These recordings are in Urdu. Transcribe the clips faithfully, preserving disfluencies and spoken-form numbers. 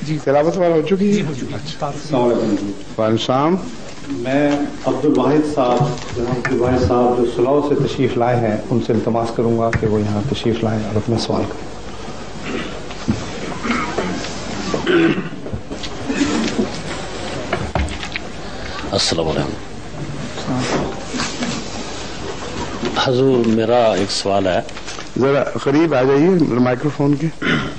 جی تلاوت وغیرہ ہو چکی ہے؟ السلام علیکم. وعلیکم السلام. میں عبد الواحد صاحب جناب عبد الواحد صاحب جو سلاؤ سے تشریف لائے ہیں ان سے التماس کروں گا کہ وہ یہاں تشریف لائیں اور اپنا سوال کریں. السلام علیکم. حضور میرا ایک سوال ہے. ذرا قریب آ جائیے مائکرو فون کے.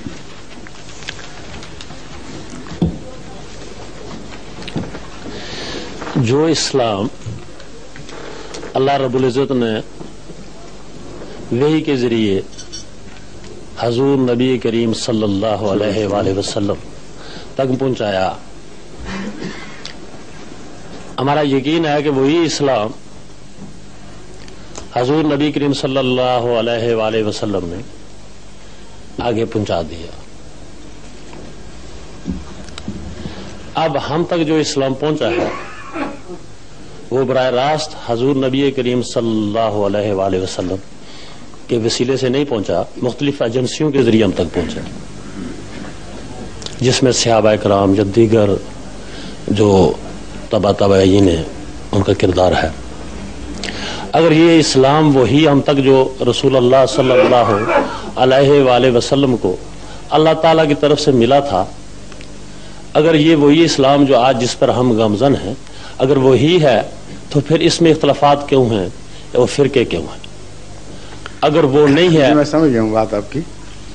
جو اسلام اللہ رب العزت نے وحی کے ذریعے حضور نبی کریم صلی اللہ علیہ وآلہ وسلم تک پہنچایا، ہمارا یقین ہے کہ وہی اسلام حضور نبی کریم صلی اللہ علیہ وآلہ وسلم نے آگے پہنچا دیا. اب ہم تک جو اسلام پہنچا ہے وہ براہ راست حضور نبی کریم صلی اللہ علیہ وآلہ وسلم کے وسیلے سے نہیں پہنچا، مختلف ایجنسیوں کے ذریعے ہم تک پہنچا، جس میں صحابہ کرام یا دیگر جو تبع تابعین ہیں ان کا کردار ہے. اگر یہ اسلام وہی ہم تک جو رسول اللہ صلی اللہ علیہ وآلہ وسلم کو اللہ تعالیٰ کی طرف سے ملا تھا، اگر یہ وہی اسلام جو آج جس پر ہم گامزن ہیں اگر وہی ہے تو پھر اس میں اختلافات کیوں ہیں وہ فرقے کیوں ہیں؟ اگر وہ نہیں ہے. میں سمجھ گیا ہوں بات آپ کی.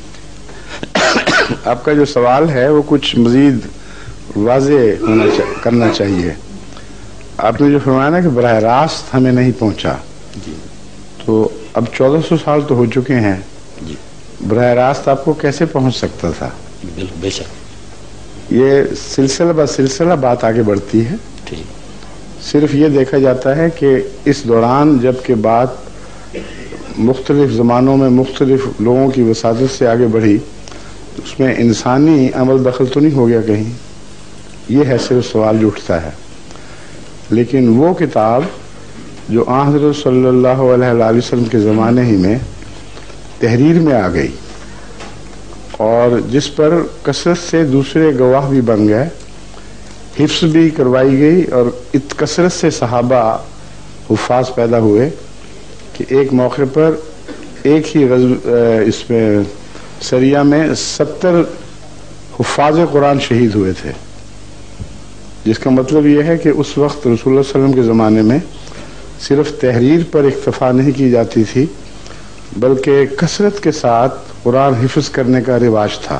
آپ کا جو سوال ہے وہ کچھ مزید واضح ہونا کرنا چاہیے. آپ نے جو فرمایا نا کہ براہ راست ہمیں نہیں پہنچا، تو اب چودہ سو سال تو ہو چکے ہیں، براہ راست آپ کو کیسے پہنچ سکتا تھا؟ بالکل بے شک یہ سلسلہ بہ سلسلہ بات آگے بڑھتی ہے. صرف یہ دیکھا جاتا ہے کہ اس دوران جب کہ بات مختلف زمانوں میں مختلف لوگوں کی وساطت سے آگے بڑھی، اس میں انسانی عمل دخل تو نہیں ہو گیا کہیں، یہ ہے صرف سوال جو اٹھتا ہے. لیکن وہ کتاب جو آن حضرت صلی اللہ علیہ وآلہ وسلم کے زمانے ہی میں تحریر میں آ گئی اور جس پر کثرت سے دوسرے گواہ بھی بن گئے، حفظ بھی کروائی گئی اور کثرت سے صحابہ حفاظ پیدا ہوئے کہ ایک موقع پر ایک ہی غزو اس میں سریہ میں ستر حفاظ قرآن شہید ہوئے تھے. جس کا مطلب یہ ہے کہ اس وقت رسول اللہ صلی اللہ علیہ وسلم کے زمانے میں صرف تحریر پر اکتفا نہیں کی جاتی تھی بلکہ کثرت کے ساتھ قرآن حفظ کرنے کا رواج تھا.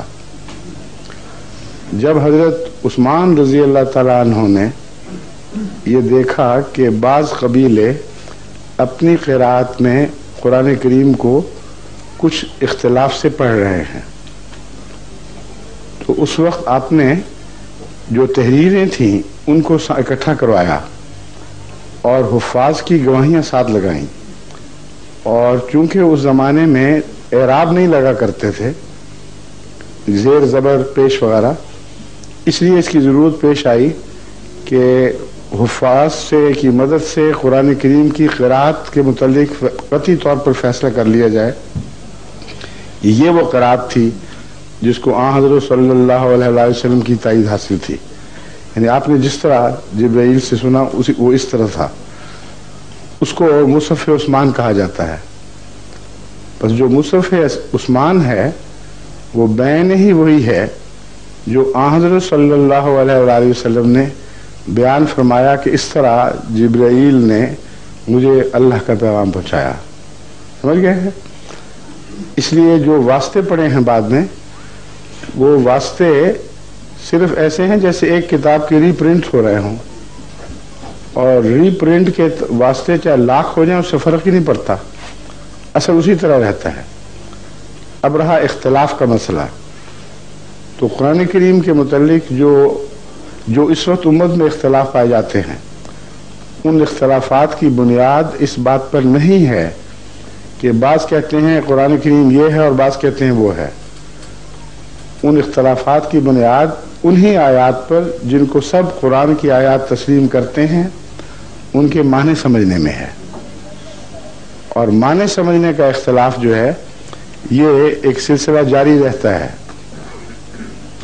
جب حضرت عثمان رضی اللہ تعالیٰ عنہ نے یہ دیکھا کہ بعض قبیلے اپنی قرات میں قرآن کریم کو کچھ اختلاف سے پڑھ رہے ہیں، تو اس وقت آپ نے جو تحریریں تھیں ان کو اکٹھا کروایا اور حفاظ کی گواہیاں ساتھ لگائیں. اور چونکہ اس زمانے میں اعراب نہیں لگا کرتے تھے، زیر زبر پیش وغیرہ، اس لیے اس کی ضرورت پیش آئی کہ حفاظ سے کی مدد سے قرآن کریم کی قرات کے متعلق قطعی طور پر فیصلہ کر لیا جائے. یہ وہ قرات تھی جس کو آن حضرت صلی اللہ علیہ وآلہ وسلم کی تائید حاصل تھی. یعنی آپ نے جس طرح جبرائیل سے سنا اسی وہ اس طرح تھا. اس کو مصحف عثمان کہا جاتا ہے. بس جو مصحف عثمان ہے وہ بین ہی وہی ہے جو آن حضرت صلی اللہ علیہ وآلہ وسلم نے بیان فرمایا کہ اس طرح جبرائیل نے مجھے اللہ کا پیغام پہنچایا. سمجھ گئے ہیں؟ اس لیے جو واسطے پڑے ہیں بعد میں وہ واسطے صرف ایسے ہیں جیسے ایک کتاب کے ری پرنٹ ہو رہے ہوں، اور ری پرنٹ کے واسطے چاہے لاکھ ہو جائیں اس سے فرق ہی نہیں پڑتا، اصل اسی طرح رہتا ہے. اب رہا اختلاف کا مسئلہ، تو قرآن کریم کے متعلق جو جو اس وقت امت میں اختلاف پائے جاتے ہیں ان اختلافات کی بنیاد اس بات پر نہیں ہے کہ بعض کہتے ہیں قرآن کریم یہ ہے اور بعض کہتے ہیں وہ ہے. ان اختلافات کی بنیاد انہی آیات پر جن کو سب قرآن کی آیات تسلیم کرتے ہیں ان کے معنی سمجھنے میں ہے. اور معنی سمجھنے کا اختلاف جو ہے یہ ایک سلسلہ جاری رہتا ہے.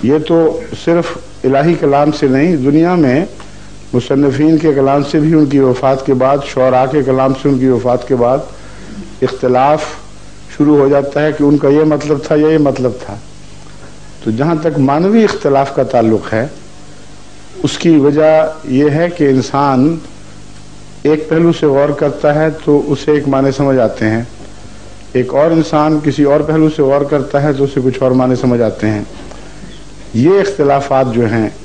یہ تو صرف الہی کلام سے نہیں، دنیا میں مصنفین کے کلام سے بھی ان کی وفات کے بعد، شعراء کے کلام سے ان کی وفات کے بعد اختلاف شروع ہو جاتا ہے کہ ان کا یہ مطلب تھا یا یہ مطلب تھا۔ تو جہاں تک معنوی اختلاف کا تعلق ہے، اس کی وجہ یہ ہے کہ انسان ایک پہلو سے غور کرتا ہے تو اسے ایک معنی سمجھ آتے ہیں، ایک اور انسان کسی اور پہلو سے غور کرتا ہے تو اسے کچھ اور معنی سمجھ آتے ہیں۔ یہ اختلافات جو ہیں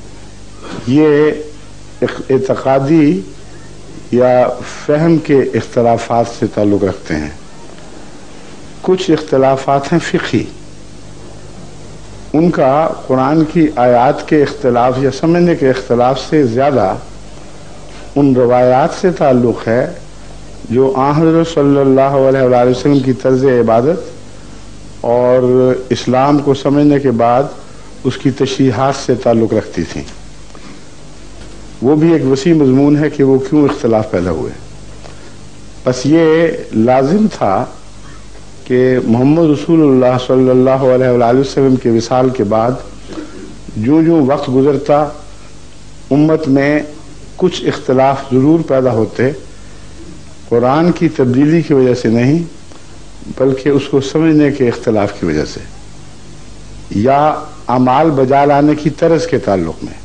یہ اعتقادی یا فہم کے اختلافات سے تعلق رکھتے ہیں۔ کچھ اختلافات ہیں فقہی، ان کا قرآن کی آیات کے اختلاف یا سمجھنے کے اختلاف سے زیادہ ان روایات سے تعلق ہے جو آن حضرت صلی اللہ علیہ وآلہ وسلم کی طرز عبادت اور اسلام کو سمجھنے کے بعد اس کی تشریحات سے تعلق رکھتی تھیں۔ وہ بھی ایک وسیع مضمون ہے کہ وہ کیوں اختلاف پیدا ہوئے۔ بس یہ لازم تھا کہ محمد رسول اللہ صلی اللہ علیہ وآلہ وسلم کے وصال کے بعد جو جو وقت گزرتا امت میں کچھ اختلاف ضرور پیدا ہوتے، قرآن کی تبدیلی کی وجہ سے نہیں بلکہ اس کو سمجھنے کے اختلاف کی وجہ سے یا اعمال بجا لانے کی طرز کے تعلق میں۔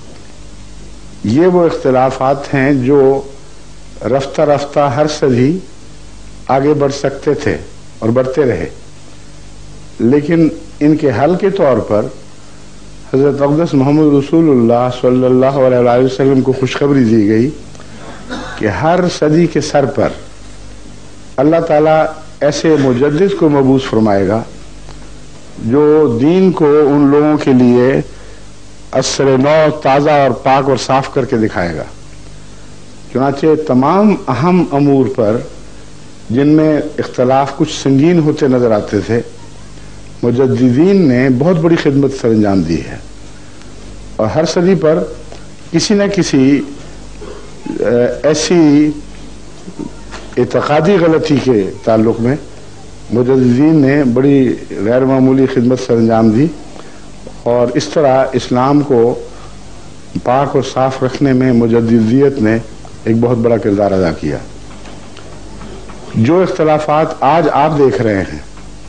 یہ وہ اختلافات ہیں جو رفتہ رفتہ ہر صدی آگے بڑھ سکتے تھے اور بڑھتے رہے، لیکن ان کے حل کے طور پر حضرت اقدس محمد رسول اللہ صلی اللہ علیہ وآلہ وسلم کو خوشخبری دی گئی کہ ہر صدی کے سر پر اللہ تعالیٰ ایسے مجدد کو مبعوث فرمائے گا جو دین کو ان لوگوں کے لیے اثر نو تازہ اور پاک اور صاف کر کے دکھائے گا۔ چنانچہ تمام اہم امور پر جن میں اختلاف کچھ سنگین ہوتے نظر آتے تھے، مجددین نے بہت بڑی خدمت سر انجام دی ہے، اور ہر صدی پر کسی نہ کسی ایسی اعتقادی غلطی کے تعلق میں مجددین نے بڑی غیر معمولی خدمت سر انجام دی، اور اس طرح اسلام کو پاک اور صاف رکھنے میں مجددیت نے ایک بہت بڑا کردار ادا کیا۔ جو اختلافات آج آپ دیکھ رہے ہیں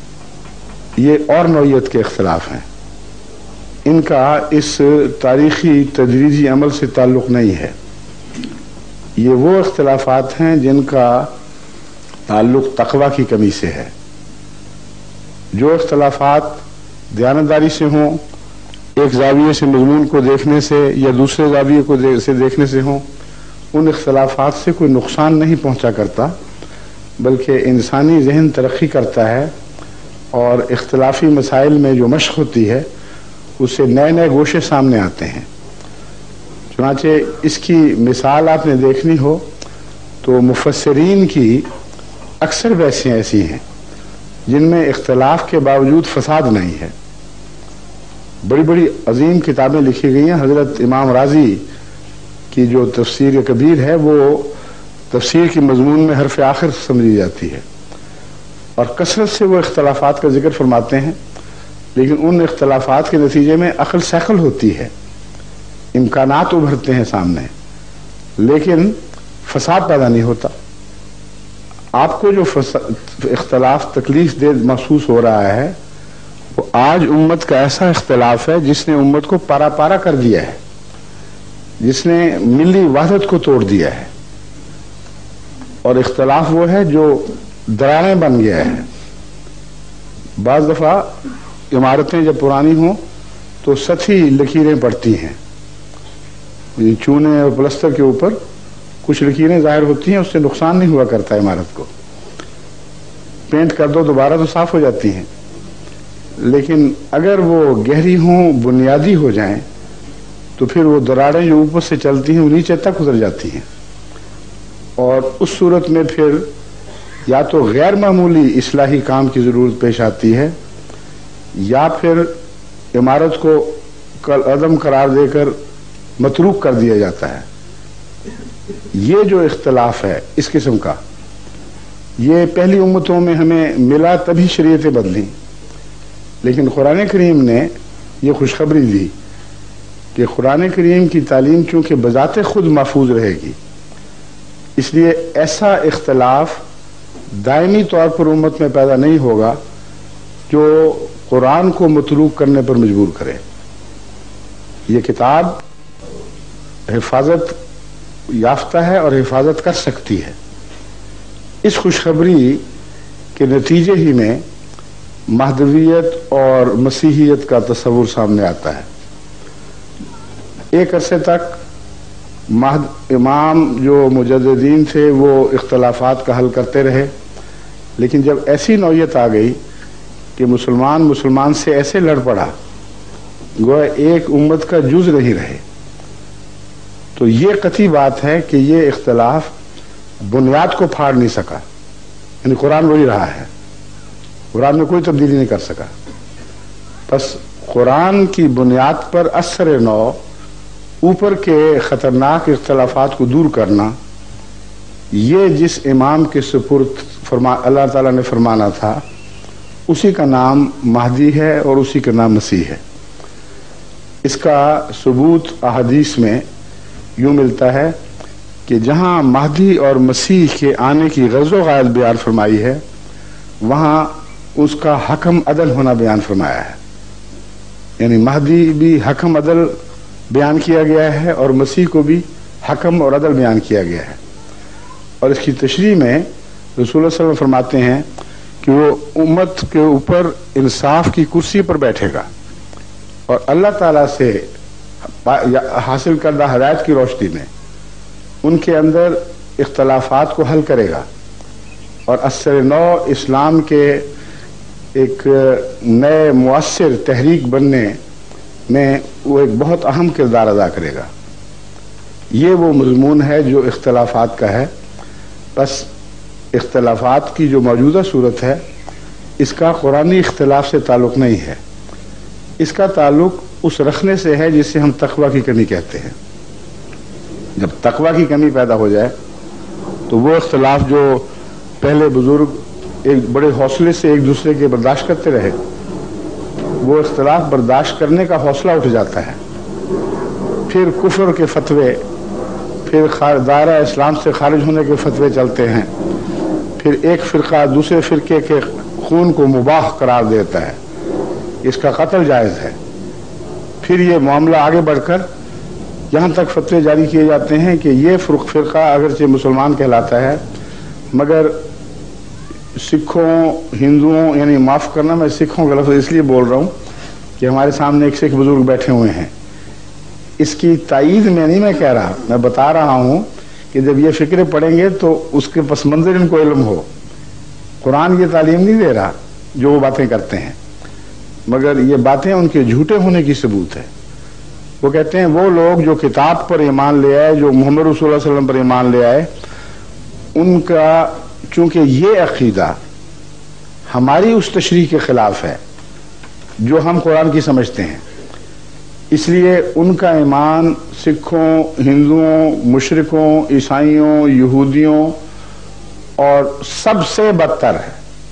یہ اور نوعیت کے اختلاف ہیں، ان کا اس تاریخی تدریجی عمل سے تعلق نہیں ہے۔ یہ وہ اختلافات ہیں جن کا تعلق تقوی کی کمی سے ہے۔ جو اختلافات دیانتداری سے ہوں، ایک زاویے سے مضمون کو دیکھنے سے یا دوسرے زاویے کو سے دیکھنے سے ہوں، ان اختلافات سے کوئی نقصان نہیں پہنچا کرتا، بلکہ انسانی ذہن ترقی کرتا ہے اور اختلافی مسائل میں جو مشق ہوتی ہے اس سے نئے نئے گوشے سامنے آتے ہیں۔ چنانچہ اس کی مثال آپ نے دیکھنی ہو تو مفسرین کی اکثر بحثیں ایسی ہیں جن میں اختلاف کے باوجود فساد نہیں ہے۔ بڑی بڑی عظیم کتابیں لکھی گئی ہیں۔ حضرت امام رازی کی جو تفسیر کبیر ہے وہ تفسیر کی مضمون میں حرف آخر سمجھی جاتی ہے، اور کثرت سے وہ اختلافات کا ذکر فرماتے ہیں، لیکن ان اختلافات کے نتیجے میں عقل سیکل ہوتی ہے، امکانات ابھرتے ہیں سامنے، لیکن فساد پیدا نہیں ہوتا۔ آپ کو جو اختلاف تکلیف دہ محسوس ہو رہا ہے وہ آج امت کا ایسا اختلاف ہے جس نے امت کو پارا پارا کر دیا ہے، جس نے ملی وحدت کو توڑ دیا ہے، اور اختلاف وہ ہے جو دراڑیں بن گیا ہے۔ بعض دفعہ عمارتیں جب پرانی ہوں تو سطحی لکیریں پڑتی ہیں، چونے اور پلستر کے اوپر کچھ لکیریں ظاہر ہوتی ہیں، اس سے نقصان نہیں ہوا کرتا عمارت کو، پینٹ کر دو دوبارہ تو صاف ہو جاتی ہیں، لیکن اگر وہ گہری ہوں، بنیادی ہو جائیں تو پھر وہ دراڑیں جو اوپر سے چلتی ہیں وہ نیچے تک اتر جاتی ہیں، اور اس صورت میں پھر یا تو غیر معمولی اصلاحی کام کی ضرورت پیش آتی ہے یا پھر عمارت کو عدم قرار دے کر متروک کر دیا جاتا ہے۔ یہ جو اختلاف ہے اس قسم کا، یہ پہلی امتوں میں ہمیں ملا تبھی شریعتیں بدلیں، لیکن قرآن کریم نے یہ خوشخبری دی کہ قرآن کریم کی تعلیم چونکہ بذات خود محفوظ رہے گی، اس لیے ایسا اختلاف دائمی طور پر امت میں پیدا نہیں ہوگا جو قرآن کو متروک کرنے پر مجبور کرے۔ یہ کتاب حفاظت یافتہ ہے اور حفاظت کر سکتی ہے۔ اس خوشخبری کے نتیجے ہی میں مہدویت اور مسیحیت کا تصور سامنے آتا ہے۔ ایک عرصے تک مہد امام جو مجددین تھے وہ اختلافات کا حل کرتے رہے، لیکن جب ایسی نوعیت آ گئی کہ مسلمان مسلمان سے ایسے لڑ پڑا گویا ایک امت کا جز نہیں رہے، تو یہ قطعی بات ہے کہ یہ اختلاف بنیاد کو پھاڑ نہیں سکا، یعنی قرآن وہی رہا ہے، قرآن میں کوئی تبدیلی نہیں کر سکا۔ بس قرآن کی بنیاد پر اثر نو اوپر کے خطرناک اختلافات کو دور کرنا، یہ جس امام کے سپرد فرما اللہ تعالیٰ نے فرمانا تھا اسی کا نام مہدی ہے اور اسی کا نام مسیح ہے۔ اس کا ثبوت احادیث میں یوں ملتا ہے کہ جہاں مہدی اور مسیح کے آنے کی غرض و غایت بیان فرمائی ہے وہاں اس کا حکم عدل ہونا بیان فرمایا ہے، یعنی مہدی بھی حکم عدل بیان کیا گیا ہے اور مسیح کو بھی حکم اور عدل بیان کیا گیا ہے۔ اور اس کی تشریح میں رسول اللہ صلی اللہ علیہ وسلم فرماتے ہیں کہ وہ امت کے اوپر انصاف کی کرسی پر بیٹھے گا اور اللہ تعالیٰ سے حاصل کردہ ہدایت کی روشنی میں ان کے اندر اختلافات کو حل کرے گا، اور اثر نو اسلام کے ایک نئے مؤثر تحریک بننے میں وہ ایک بہت اہم کردار ادا کرے گا۔ یہ وہ مضمون ہے جو اختلافات کا ہے۔ بس اختلافات کی جو موجودہ صورت ہے اس کا قرآنی اختلاف سے تعلق نہیں ہے، اس کا تعلق اس رکھنے سے ہے جسے ہم تقویٰ کی کمی کہتے ہیں۔ جب تقویٰ کی کمی پیدا ہو جائے تو وہ اختلاف جو پہلے بزرگ ایک بڑے حوصلے سے ایک دوسرے کے برداشت کرتے رہے، وہ اختلاف برداشت کرنے کا حوصلہ اٹھ جاتا ہے، پھر کفر کے فتوے، پھر دائرہ اسلام سے خارج ہونے کے فتوے چلتے ہیں، پھر ایک فرقہ دوسرے فرقے کے خون کو مباح قرار دیتا ہے، اس کا قتل جائز ہے، پھر یہ معاملہ آگے بڑھ کر یہاں تک فتوے جاری کیے جاتے ہیں کہ یہ فرقہ اگرچہ مسلمان کہلاتا ہے مگر سکھوں ہندوؤں، یعنی معاف کرنا میں سکھوں کا لفظ اس لیے بول رہا ہوں کہ ہمارے سامنے ایک سکھ بزرگ بیٹھے ہوئے ہیں، اس کی تائید میں نہیں میں کہہ رہا، میں بتا رہا ہوں کہ جب یہ فکریں پڑھیں گے تو اس کے پس منظر ان کو علم ہو۔ قرآن یہ تعلیم نہیں دے رہا جو وہ باتیں کرتے ہیں، مگر یہ باتیں ان کے جھوٹے ہونے کی ثبوت ہے۔ وہ کہتے ہیں وہ لوگ جو کتاب پر ایمان لے آئے، جو محمد رسول اللہ صلی اللہ علیہ وسلم پر ایمان لے آئے، ان کا چونکہ یہ عقیدہ ہماری اس تشریح کے خلاف ہے جو ہم قرآن کی سمجھتے ہیں، اس لیے ان کا ایمان سکھوں، ہندوؤں، مشرکوں، عیسائیوں، یہودیوں اور سب سے بدتر ہے۔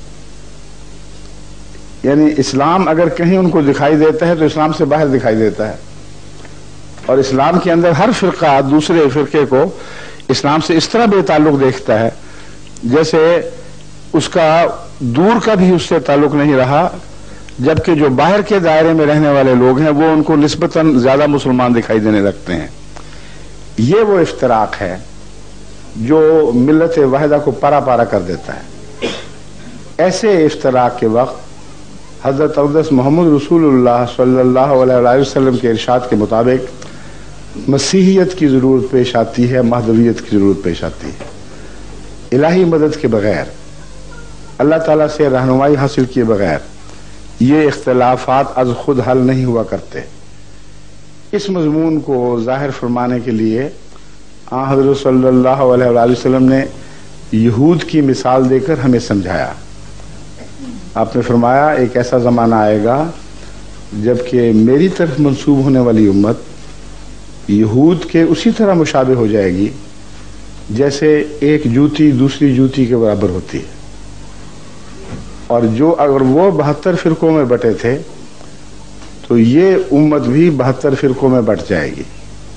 یعنی اسلام اگر کہیں ان کو دکھائی دیتا ہے تو اسلام سے باہر دکھائی دیتا ہے، اور اسلام کے اندر ہر فرقہ دوسرے فرقے کو اسلام سے اس طرح بے تعلق دیکھتا ہے جیسے اس کا دور کا بھی اس سے تعلق نہیں رہا، جبکہ جو باہر کے دائرے میں رہنے والے لوگ ہیں وہ ان کو نسبتاً زیادہ مسلمان دکھائی دینے لگتے ہیں۔ یہ وہ افتراق ہے جو ملت واحدہ کو پارا پارا کر دیتا ہے۔ ایسے افتراق کے وقت حضرت اقدس محمد رسول اللہ صلی اللہ علیہ وسلم کے ارشاد کے مطابق مسیحیت کی ضرورت پیش آتی ہے، مہدویت کی ضرورت پیش آتی ہے۔ الہی مدد کے بغیر، اللہ تعالیٰ سے رہنمائی حاصل کیے بغیر یہ اختلافات از خود حل نہیں ہوا کرتے۔ اس مضمون کو ظاہر فرمانے کے لیے آن حضرت صلی اللہ علیہ وسلم نے یہود کی مثال دے کر ہمیں سمجھایا۔ آپ نے فرمایا ایک ایسا زمانہ آئے گا جبکہ میری طرف منسوب ہونے والی امت یہود کے اسی طرح مشابہ ہو جائے گی جیسے ایک جوتی دوسری جوتی کے برابر ہوتی ہے، اور جو اگر وہ بہتر فرقوں میں بٹے تھے تو یہ امت بھی بہتر فرقوں میں بٹ جائے گی۔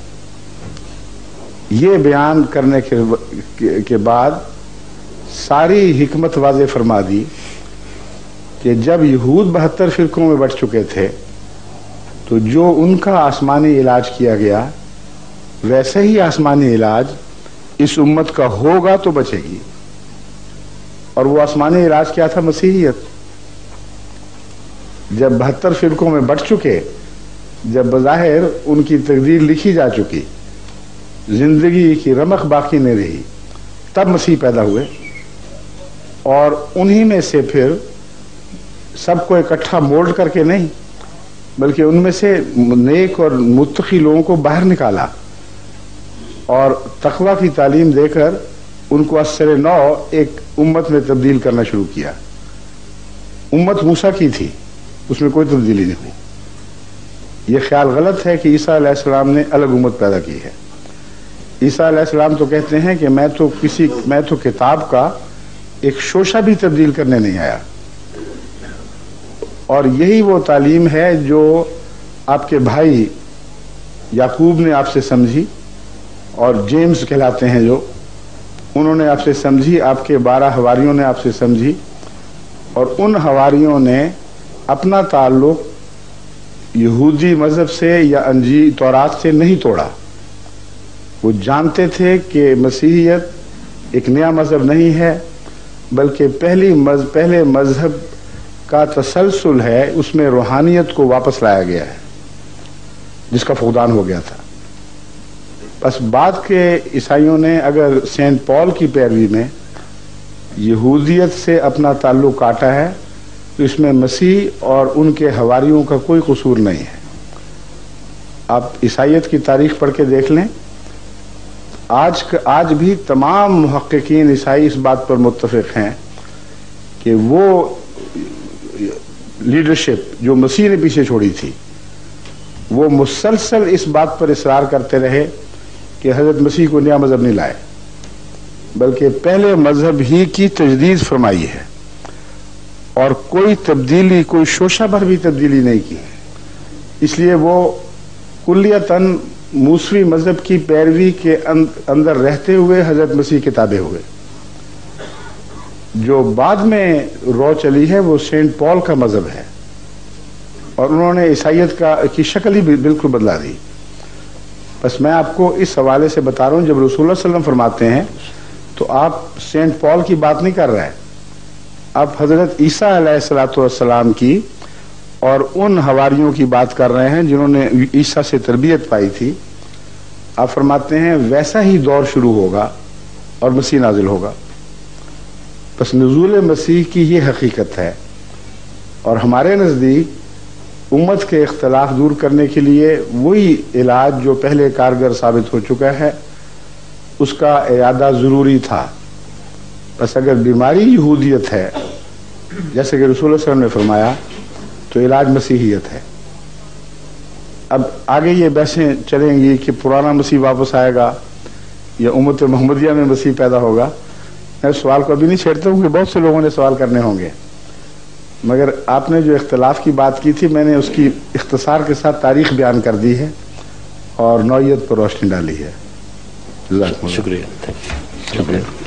یہ بیان کرنے کے بعد ساری حکمت واضح فرما دی کہ جب یہود بہتر فرقوں میں بٹ چکے تھے تو جو ان کا آسمانی علاج کیا گیا ویسے ہی آسمانی علاج اس امت کا ہوگا تو بچے گی۔ اور وہ آسمانی علاج کیا تھا؟ مسیحیت۔ جب بہتر فرقوں میں بٹ چکے، جب بظاہر ان کی تقدیر لکھی جا چکی، زندگی کی رمق باقی نہیں رہی، تب مسیح پیدا ہوئے، اور انہی میں سے پھر سب کو اکٹھا مولڈ کر کے نہیں بلکہ ان میں سے نیک اور متقی لوگوں کو باہر نکالا اور تقوی کی تعلیم دے کر ان کو اثر نو ایک امت میں تبدیل کرنا شروع کیا۔ امت موسیٰ کی تھی، اس میں کوئی تبدیلی نہیں ہوئی۔ یہ خیال غلط ہے کہ عیسیٰ علیہ السلام نے الگ امت پیدا کی ہے۔ عیسیٰ علیہ السلام تو کہتے ہیں کہ میں تو کسی میں تو کتاب کا ایک شوشہ بھی تبدیل کرنے نہیں آیا، اور یہی وہ تعلیم ہے جو آپ کے بھائی یعقوب نے آپ سے سمجھی اور جیمز کہلاتے ہیں جو انہوں نے آپ سے سمجھی، آپ کے بارہ حواریوں نے آپ سے سمجھی، اور ان حواریوں نے اپنا تعلق یہودی مذہب سے یا انجیل تورات سے نہیں توڑا۔ وہ جانتے تھے کہ مسیحیت ایک نیا مذہب نہیں ہے بلکہ پہلی مذ... پہلے مذہب کا تسلسل ہے، اس میں روحانیت کو واپس لایا گیا ہے جس کا فقدان ہو گیا تھا۔ بس بعد کے عیسائیوں نے اگر سینٹ پال کی پیروی میں یہودیت سے اپنا تعلق کاٹا ہے تو اس میں مسیح اور ان کے حواریوں کا کوئی قصور نہیں ہے۔ آپ عیسائیت کی تاریخ پڑھ کے دیکھ لیں، آج آج بھی تمام محققین عیسائی اس بات پر متفق ہیں کہ وہ لیڈرشپ جو مسیح نے پیچھے چھوڑی تھی وہ مسلسل اس بات پر اصرار کرتے رہے کہ حضرت مسیح کو نیا مذہب نہیں لائے بلکہ پہلے مذہب ہی کی تجدید فرمائی ہے، اور کوئی تبدیلی، کوئی شوشہ بھر بھی تبدیلی نہیں کی۔ اس لیے وہ کلیتاً موسوی مذہب کی پیروی کے اندر رہتے ہوئے حضرت مسیح کے تابع ہوئے۔ جو بعد میں رو چلی ہے وہ سینٹ پال کا مذہب ہے، اور انہوں نے عیسائیت کا کی شکل ہی بالکل بدلا دی۔ بس میں آپ کو اس حوالے سے بتا رہا ہوں، جب رسول اللہ صلی اللہ علیہ وسلم فرماتے ہیں تو آپ سینٹ پال کی بات نہیں کر رہے، آپ حضرت عیسیٰ علیہ الصلوۃ والسلام کی اور ان حواریوں کی بات کر رہے ہیں جنہوں نے عیسیٰ سے تربیت پائی تھی۔ آپ فرماتے ہیں ویسا ہی دور شروع ہوگا اور مسیح نازل ہوگا۔ بس نزول مسیح کی یہ حقیقت ہے، اور ہمارے نزدیک امت کے اختلاف دور کرنے کے لیے وہی علاج جو پہلے کارگر ثابت ہو چکا ہے اس کا اعادہ ضروری تھا۔ بس اگر بیماری یہودیت ہے جیسے کہ رسول اللہ صلی اللہ علیہ وسلم نے فرمایا تو علاج مسیحیت ہے۔ اب آگے یہ بحثیں چلیں گی کہ پرانا مسیح واپس آئے گا یا امت محمدیہ میں مسیح پیدا ہوگا۔ میں سوال کو ابھی نہیں چھیڑتا ہوں کہ بہت سے لوگوں نے سوال کرنے ہوں گے، مگر آپ نے جو اختلاف کی بات کی تھی میں نے اس کی اختصار کے ساتھ تاریخ بیان کر دی ہے اور نوعیت پر روشنی ڈالی ہے۔ شکریہ، شکریہ۔